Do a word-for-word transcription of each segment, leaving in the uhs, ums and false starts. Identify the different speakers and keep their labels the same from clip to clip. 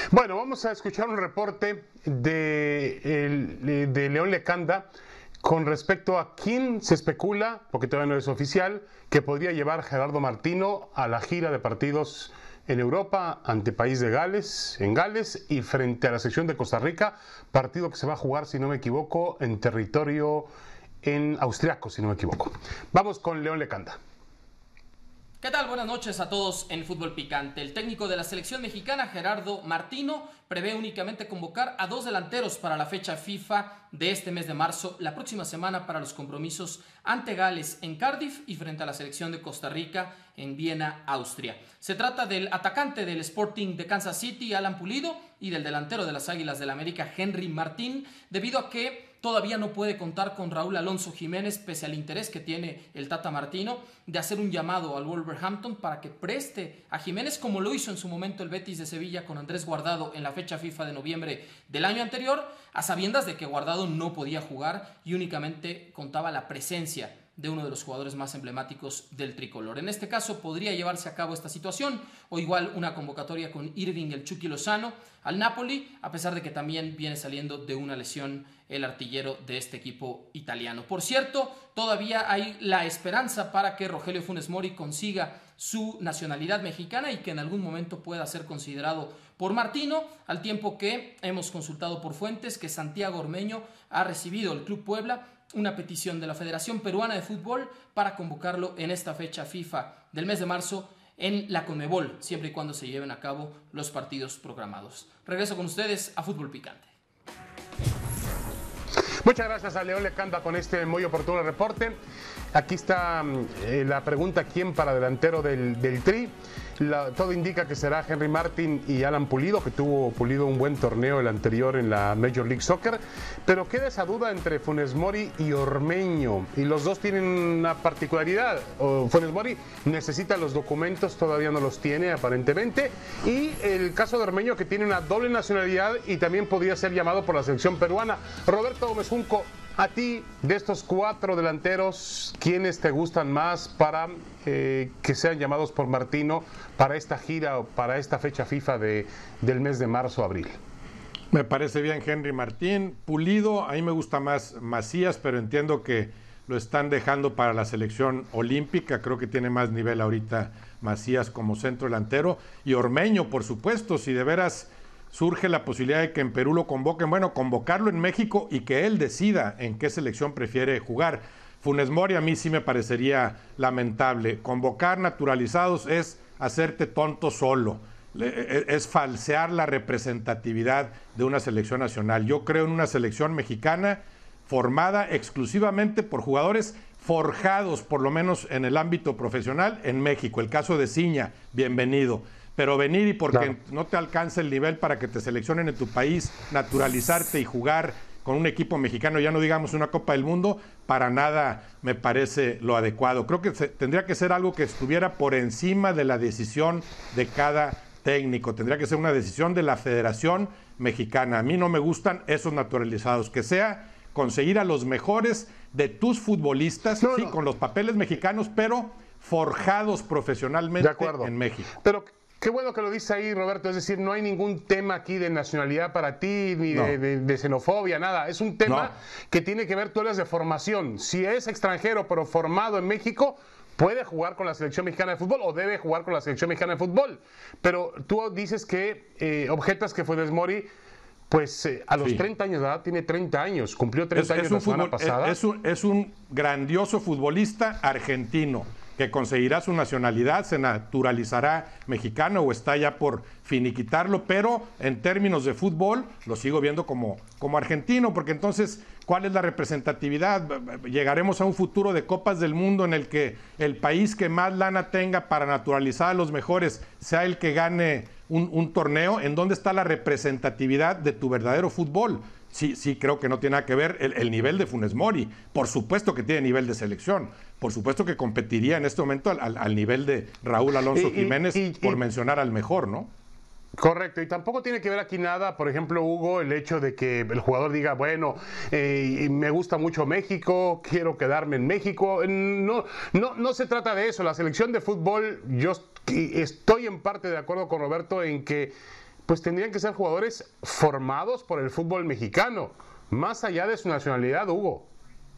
Speaker 1: Bueno, vamos a escuchar un reporte de, el- de León Lecanda con respecto a quién se especula, porque todavía no es oficial, que podría llevar Gerardo Martino a la gira de partidos en Europa ante País de Gales, en Gales, y frente a la selección de Costa Rica, partido que se va a jugar, si no me equivoco, en territorio en austriaco, si no me equivoco. Vamos con León Lecanda.
Speaker 2: ¿Qué tal? Buenas noches a todos en Fútbol Picante. El técnico de la selección mexicana, Gerardo Martino, prevé únicamente convocar a dos delanteros para la fecha FIFA de este mes de marzo, la próxima semana, para los compromisos ante Gales en Cardiff y frente a la selección de Costa Rica en Viena, Austria. Se trata del atacante del Sporting de Kansas City, Alan Pulido, y del delantero de las Águilas del América, Henry Martín, debido a que todavía no puede contar con Raúl Alonso Jiménez, pese al interés que tiene el Tata Martino de hacer un llamado al Wolverhampton para que preste a Jiménez, como lo hizo en su momento el Betis de Sevilla con Andrés Guardado en la fecha FIFA de noviembre del año anterior, a sabiendas de que Guardado no podía jugar y únicamente contaba la presencia de uno de los jugadores más emblemáticos del tricolor. En este caso podría llevarse a cabo esta situación, o igual una convocatoria con Irving el Chucky Lozano al Napoli, a pesar de que también viene saliendo de una lesión el artillero de este equipo italiano. Por cierto, todavía hay la esperanza para que Rogelio Funes Mori consiga su nacionalidad mexicana y que en algún momento pueda ser considerado por Martino, al tiempo que hemos consultado por fuentes que Santiago Ormeño ha recibido el Club Puebla una petición de la Federación Peruana de Fútbol para convocarlo en esta fecha FIFA del mes de marzo en la Conmebol, siempre y cuando se lleven a cabo los partidos programados. Regreso con ustedes a Fútbol Picante.
Speaker 1: Muchas gracias a León Lecanda con este muy oportuno reporte. Aquí está eh, la pregunta: ¿quién para delantero del, del Tri? La, todo indica que será Henry Martin y Alan Pulido, que tuvo Pulido un buen torneo el anterior en la Major League Soccer, pero queda esa duda entre Funes Mori y Ormeño, y los dos tienen una particularidad. O Funes Mori necesita los documentos, todavía no los tiene aparentemente, y el caso de Ormeño, que tiene una doble nacionalidad y también podría ser llamado por la selección peruana. Roberto Gómez Junco, a ti, de estos cuatro delanteros, ¿quiénes te gustan más para eh, que sean llamados por Martino para esta gira o para esta fecha FIFA de, del mes de marzo-abril?
Speaker 3: Me parece bien Henry Martín. Pulido, a mí me gusta más Macías, pero entiendo que lo están dejando para la selección olímpica. Creo que tiene más nivel ahorita Macías como centro delantero. Y Ormeño, por supuesto, si de veras surge la posibilidad de que en Perú lo convoquen, bueno, convocarlo en México y que él decida en qué selección prefiere jugar. Funes Mori a mí sí me parecería lamentable. Convocar naturalizados es hacerte tonto solo, es falsear la representatividad de una selección nacional. Yo creo en una selección mexicana formada exclusivamente por jugadores forjados, por lo menos en el ámbito profesional, en México. El caso de Ciña, bienvenido. Pero venir y porque claro, no te alcanza el nivel para que te seleccionen en tu país, naturalizarte y jugar con un equipo mexicano, ya no digamos una Copa del Mundo, para nada me parece lo adecuado. Creo que se, tendría que ser algo que estuviera por encima de la decisión de cada técnico. Tendría que ser una decisión de la Federación Mexicana. A mí no me gustan esos naturalizados. Que sea conseguir a los mejores de tus futbolistas, no, sí, no. con los papeles mexicanos, pero forjados profesionalmente en México.
Speaker 1: Pero qué bueno que lo dice ahí, Roberto, es decir, no hay ningún tema aquí de nacionalidad para ti, ni no. de, de, de xenofobia, nada. Es un tema no. que tiene que ver, tú hablas de formación. Si es extranjero pero formado en México, puede jugar con la selección mexicana de fútbol o debe jugar con la selección mexicana de fútbol. Pero tú dices que eh, objetas que Funes Mori, pues eh, a los sí. treinta años de edad, tiene treinta años, cumplió treinta
Speaker 3: es,
Speaker 1: años
Speaker 3: es
Speaker 1: la
Speaker 3: un
Speaker 1: semana
Speaker 3: fútbol,
Speaker 1: pasada.
Speaker 3: Es, es, un, es un grandioso futbolista argentino que conseguirá su nacionalidad, se naturalizará mexicano o está ya por finiquitarlo, pero en términos de fútbol lo sigo viendo como, como argentino, porque entonces, ¿cuál es la representatividad? Llegaremos a un futuro de Copas del Mundo en el que el país que más lana tenga para naturalizar a los mejores sea el que gane un, un torneo. ¿En dónde está la representatividad de tu verdadero fútbol? Sí, sí, creo que no tiene nada que ver el, el nivel de Funes Mori. Por supuesto que tiene nivel de selección. Por supuesto que competiría en este momento al, al, al nivel de Raúl Alonso y, Jiménez, y, y, por y, mencionar al mejor, ¿no?
Speaker 1: Correcto, y tampoco tiene que ver aquí nada, por ejemplo, Hugo, el hecho de que el jugador diga, bueno, eh, me gusta mucho México, quiero quedarme en México. No, no, no se trata de eso. La selección de fútbol, yo estoy en parte de acuerdo con Roberto en que pues tendrían que ser jugadores formados por el fútbol mexicano, más allá de su nacionalidad, Hugo.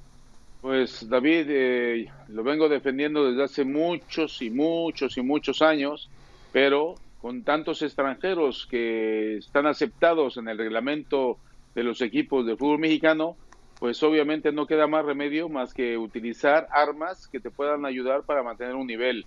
Speaker 4: Pues David, eh, lo vengo defendiendo desde hace muchos y muchos y muchos años, pero con tantos extranjeros que están aceptados en el reglamento de los equipos de fútbol mexicano, pues obviamente no queda más remedio más que utilizar armas que te puedan ayudar para mantener un nivel.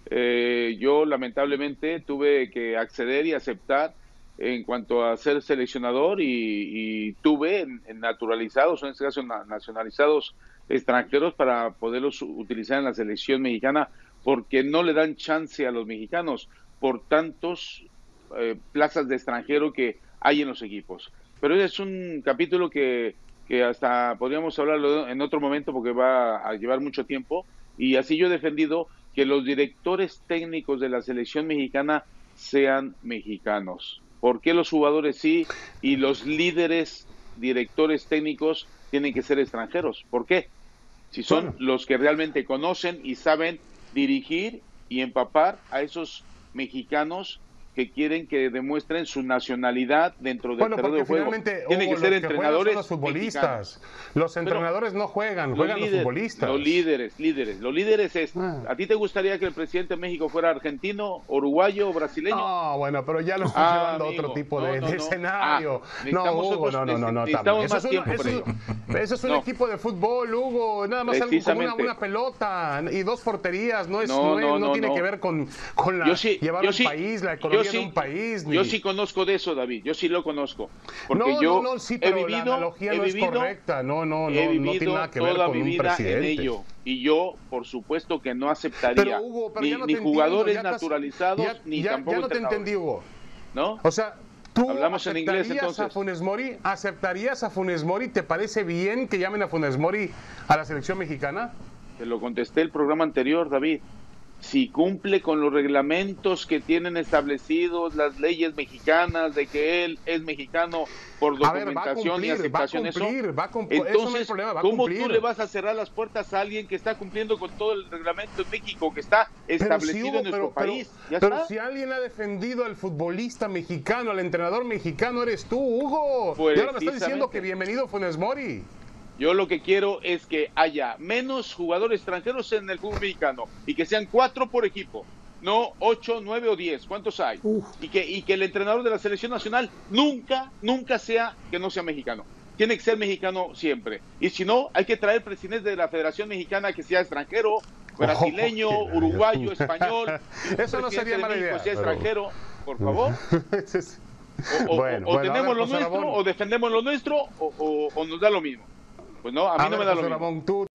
Speaker 4: Eh, yo lamentablemente tuve que acceder y aceptar en cuanto a ser seleccionador y, y tuve en, en naturalizados, en este caso nacionalizados extranjeros para poderlos utilizar en la selección mexicana, porque no le dan chance a los mexicanos por tantos eh, plazas de extranjero que hay en los equipos. Pero ese es un capítulo que, que hasta podríamos hablarlo en otro momento porque va a llevar mucho tiempo, y así yo he defendido que los directores técnicos de la selección mexicana sean mexicanos. ¿Por qué los jugadores sí y los líderes directores técnicos tienen que ser extranjeros? ¿Por qué? Si son bueno. los que realmente conocen y saben dirigir y empapar a esos mexicanos que quieren que demuestren su nacionalidad dentro del
Speaker 1: bueno,
Speaker 4: terreno de juego.
Speaker 1: Tienen que ser entrenadores los futbolistas. Mexicanos. Los entrenadores Pero no juegan, juegan los, líder, los futbolistas.
Speaker 4: Los líderes, líderes. Los líderes es, ah. ¿a ti te gustaría que el presidente de México fuera argentino, uruguayo o brasileño?
Speaker 1: No, bueno, pero ya lo estás ah, llevando a otro tipo de, no, no, de escenario. Ah, no, Hugo, otros, no, no, no, no.
Speaker 4: Necesitamos
Speaker 1: eso
Speaker 4: más
Speaker 1: es
Speaker 4: tiempo
Speaker 1: un, eso, eso es un no. equipo de fútbol, Hugo. Nada más algo como una, una pelota y dos porterías. No es, no, no, no, no tiene que ver con, con la,
Speaker 4: sí,
Speaker 1: llevar un
Speaker 4: sí,
Speaker 1: país, la economía de un país.
Speaker 4: Yo sí conozco de eso, David, yo sí lo conozco. Porque
Speaker 1: no,
Speaker 4: yo
Speaker 1: no, no, sí, pero
Speaker 4: he vivido,
Speaker 1: la analogía no
Speaker 4: vivido,
Speaker 1: es correcta, no, no, no,
Speaker 4: he vivido
Speaker 1: no tiene nada que ver
Speaker 4: toda
Speaker 1: con
Speaker 4: mi
Speaker 1: un
Speaker 4: vida
Speaker 1: presidente.
Speaker 4: en ello, y yo, por supuesto, que no aceptaría
Speaker 1: pero, Hugo, pero
Speaker 4: ni,
Speaker 1: no
Speaker 4: ni jugadores
Speaker 1: entiendo,
Speaker 4: naturalizados,
Speaker 1: ya,
Speaker 4: ni
Speaker 1: ya,
Speaker 4: tampoco
Speaker 1: ya no te entendí, Hugo.
Speaker 4: ¿No?
Speaker 1: O sea, ¿tú
Speaker 4: Hablamos en inglés, entonces.
Speaker 1: a Funes Mori? ¿Aceptarías a Funes Mori? ¿Te parece bien que llamen a Funes Mori a la selección mexicana?
Speaker 4: Te lo contesté el programa anterior, David. Si cumple con los reglamentos que tienen establecidos las leyes mexicanas de que él es mexicano por documentación
Speaker 1: ver,
Speaker 4: y aceptación,
Speaker 1: va a cumplir,
Speaker 4: eso,
Speaker 1: va a
Speaker 4: entonces,
Speaker 1: eso no hay problema, va a
Speaker 4: ¿cómo
Speaker 1: cumplir.
Speaker 4: tú le vas a cerrar las puertas a alguien que está cumpliendo con todo el reglamento en México, que está establecido sí, Hugo, en nuestro
Speaker 1: pero,
Speaker 4: país?
Speaker 1: Pero,
Speaker 4: ¿Ya
Speaker 1: pero
Speaker 4: está?
Speaker 1: si alguien ha defendido al futbolista mexicano, al entrenador mexicano, eres tú, Hugo.
Speaker 4: Pues,
Speaker 1: y ahora me estás diciendo que bienvenido Funes Mori.
Speaker 4: Yo lo que quiero es que haya menos jugadores extranjeros en el fútbol mexicano y que sean cuatro por equipo, no ocho, nueve o diez. ¿Cuántos hay? Uf. Y que, y que el entrenador de la selección nacional nunca, nunca sea que no sea mexicano. Tiene que ser mexicano siempre. Y si no, hay que traer presidente de la Federación Mexicana que sea extranjero, brasileño, oh, uruguayo, español.
Speaker 1: Eso no sería mala idea.
Speaker 4: Que sea pero... extranjero, por favor. O, o,
Speaker 1: bueno,
Speaker 4: o
Speaker 1: bueno,
Speaker 4: tenemos
Speaker 1: ver,
Speaker 4: lo nuestro,
Speaker 1: Ramón.
Speaker 4: o defendemos lo nuestro, o, o, o nos da lo mismo. Pues no, a mí
Speaker 1: a
Speaker 4: no
Speaker 1: ver,
Speaker 4: me da
Speaker 1: José
Speaker 4: lo mismo.
Speaker 1: Ramón, tú